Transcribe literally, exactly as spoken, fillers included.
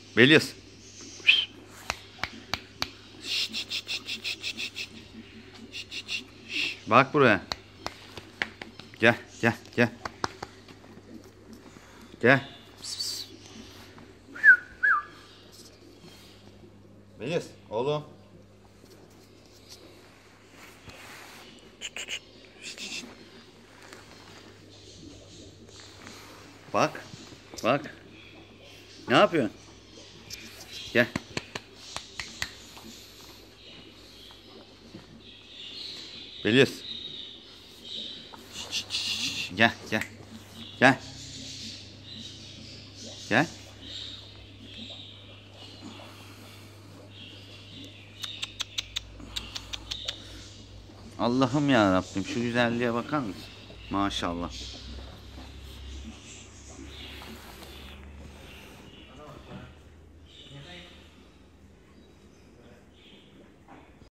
Beliz. Bak buraya. Gel, gel, gel. Gel. Beliz, oğlum. Bak. Bak. Ne yapıyorsun? Gel. Beliz. Gel, gel. Gel. Gel. Allah'ım ya Rabbim, şu güzelliğe bakar mısın? Maşallah.